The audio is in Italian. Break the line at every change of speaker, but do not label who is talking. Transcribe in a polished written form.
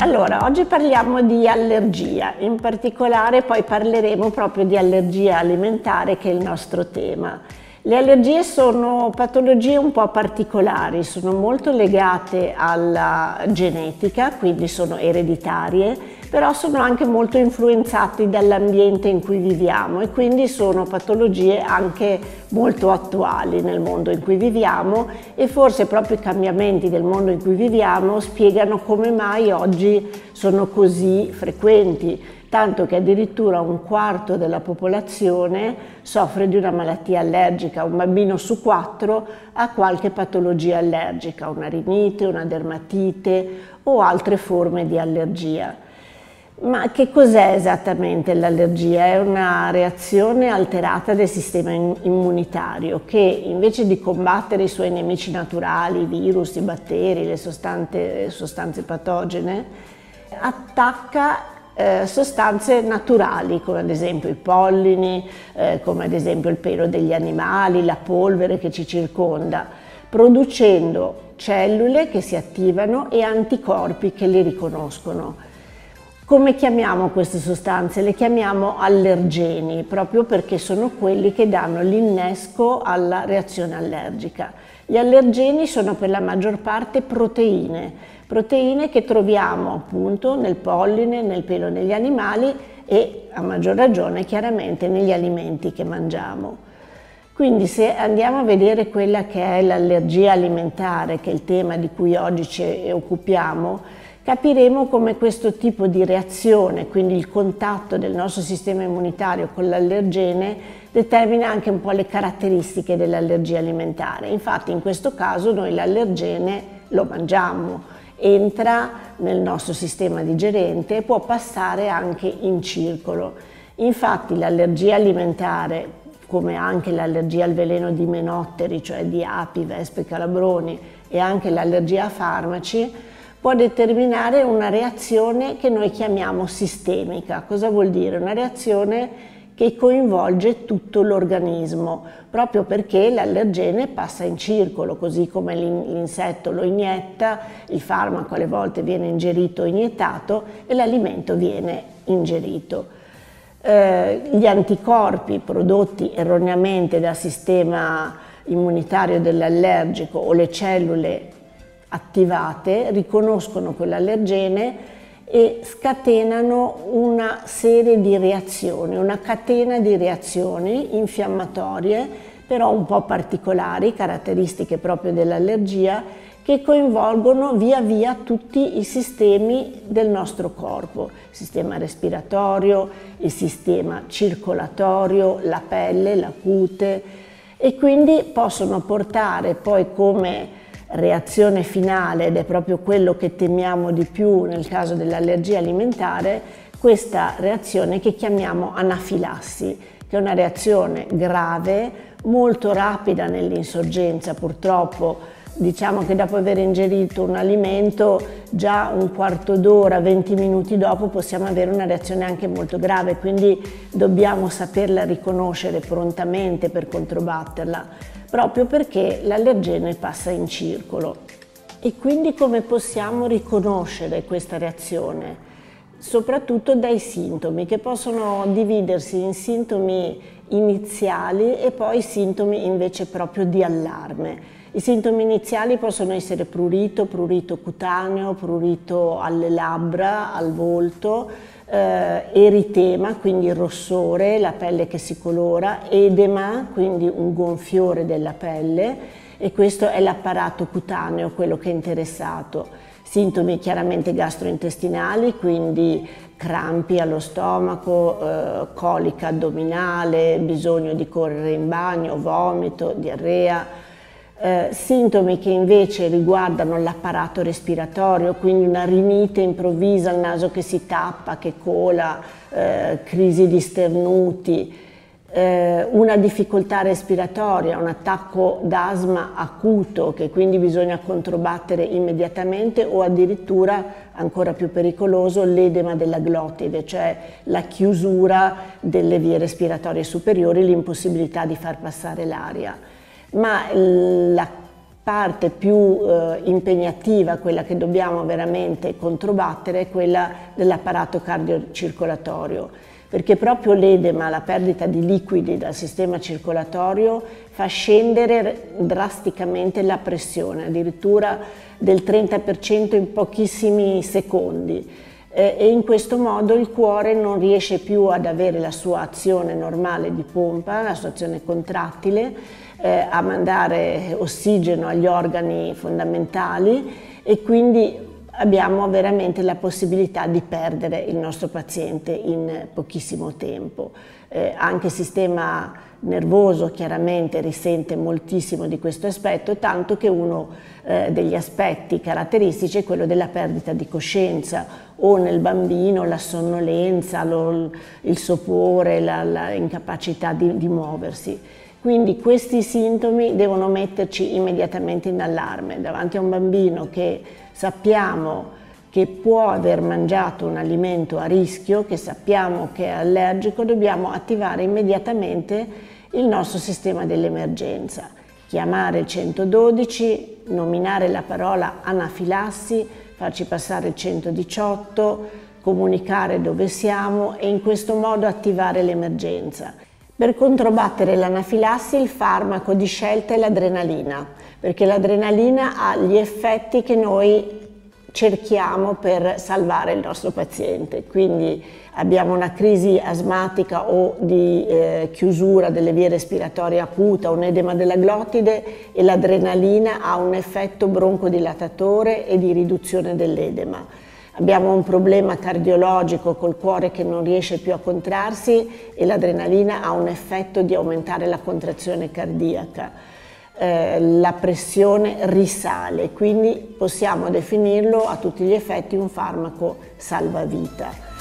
Allora, oggi parliamo di allergia, in particolare poi parleremo proprio di allergia alimentare, che è il nostro tema. Le allergie sono patologie un po' particolari, sono molto legate alla genetica, quindi sono ereditarie, però sono anche molto influenzate dall'ambiente in cui viviamo e quindi sono patologie anche molto attuali nel mondo in cui viviamo, e forse proprio i cambiamenti del mondo in cui viviamo spiegano come mai oggi sono così frequenti, tanto che addirittura un quarto della popolazione soffre di una malattia allergica. Un bambino su 4 ha qualche patologia allergica, una rinite, una dermatite o altre forme di allergia. Ma che cos'è esattamente l'allergia? È una reazione alterata del sistema immunitario che, invece di combattere i suoi nemici naturali, i virus, i batteri, le sostanze patogene, attacca sostanze naturali, come ad esempio i pollini, come ad esempio il pelo degli animali, la polvere che ci circonda, producendo cellule che si attivano e anticorpi che li riconoscono. Come chiamiamo queste sostanze? Le chiamiamo allergeni, proprio perché sono quelli che danno l'innesco alla reazione allergica. Gli allergeni sono per la maggior parte proteine che troviamo appunto nel polline, nel pelo degli animali e a maggior ragione chiaramente negli alimenti che mangiamo. Quindi se andiamo a vedere quella che è l'allergia alimentare, che è il tema di cui oggi ci occupiamo, capiremo come questo tipo di reazione, quindi il contatto del nostro sistema immunitario con l'allergene, determina anche un po' le caratteristiche dell'allergia alimentare. Infatti in questo caso noi l'allergene lo mangiamo, entra nel nostro sistema digerente e può passare anche in circolo. Infatti l'allergia alimentare, come anche l'allergia al veleno di menotteri, cioè di api, vespe, calabroni, e anche l'allergia a farmaci, può determinare una reazione che noi chiamiamo sistemica. Cosa vuol dire? Una reazione che coinvolge tutto l'organismo, proprio perché l'allergene passa in circolo, così come l'insetto lo inietta, il farmaco alle volte viene ingerito o iniettato e l'alimento viene ingerito. Gli anticorpi prodotti erroneamente dal sistema immunitario dell'allergico o le cellule attivate riconoscono quell'allergene e scatenano una serie di reazioni, una catena di reazioni infiammatorie, però un po' particolari, caratteristiche proprio dell'allergia, che coinvolgono via via tutti i sistemi del nostro corpo, il sistema respiratorio, il sistema circolatorio, la pelle, la cute, e quindi possono portare poi come reazione finale, ed è proprio quello che temiamo di più nel caso dell'allergia alimentare, questa reazione che chiamiamo anafilassi, che è una reazione grave, molto rapida nell'insorgenza. Purtroppo diciamo che dopo aver ingerito un alimento, già un quarto d'ora, 20 minuti dopo possiamo avere una reazione anche molto grave, quindi dobbiamo saperla riconoscere prontamente per controbatterla, proprio perché l'allergene passa in circolo. E quindi come possiamo riconoscere questa reazione? Soprattutto dai sintomi, che possono dividersi in sintomi iniziali e poi sintomi invece proprio di allarme. I sintomi iniziali possono essere prurito cutaneo, prurito alle labbra, al volto, eritema, quindi rossore, la pelle che si colora, edema, quindi un gonfiore della pelle, e questo è l'apparato cutaneo, quello che è interessato. Sintomi chiaramente gastrointestinali, quindi crampi allo stomaco, colica addominale, bisogno di correre in bagno, vomito, diarrea. Sintomi che invece riguardano l'apparato respiratorio, quindi una rinite improvvisa, il naso che si tappa, che cola, crisi di sternuti, una difficoltà respiratoria, un attacco d'asma acuto che quindi bisogna controbattere immediatamente, o addirittura, ancora più pericoloso, l'edema della glottide, cioè la chiusura delle vie respiratorie superiori, l'impossibilità di far passare l'aria. Ma la parte più impegnativa, quella che dobbiamo veramente controbattere, è quella dell'apparato cardiocircolatorio, perché proprio l'edema, la perdita di liquidi dal sistema circolatorio, fa scendere drasticamente la pressione, addirittura del 30% in pochissimi secondi. E in questo modo il cuore non riesce più ad avere la sua azione normale di pompa, la sua azione contrattile, a mandare ossigeno agli organi fondamentali, e quindi abbiamo veramente la possibilità di perdere il nostro paziente in pochissimo tempo. Anche il sistema nervoso chiaramente risente moltissimo di questo aspetto, tanto che uno degli aspetti caratteristici è quello della perdita di coscienza, o nel bambino la sonnolenza, il sopore, l'incapacità di muoversi. Quindi questi sintomi devono metterci immediatamente in allarme. Davanti a un bambino che sappiamo che può aver mangiato un alimento a rischio, che sappiamo che è allergico, dobbiamo attivare immediatamente il nostro sistema dell'emergenza. Chiamare il 112, nominare la parola anafilassi, farci passare il 118, comunicare dove siamo e in questo modo attivare l'emergenza. Per controbattere l'anafilassi il farmaco di scelta è l'adrenalina, perché l'adrenalina ha gli effetti che noi cerchiamo per salvare il nostro paziente. Quindi abbiamo una crisi asmatica o di chiusura delle vie respiratorie acuta, un edema della glottide, e l'adrenalina ha un effetto broncodilatatore e di riduzione dell'edema. Abbiamo un problema cardiologico col cuore che non riesce più a contrarsi e l'adrenalina ha un effetto di aumentare la contrazione cardiaca. La pressione risale, quindi possiamo definirlo a tutti gli effetti un farmaco salvavita.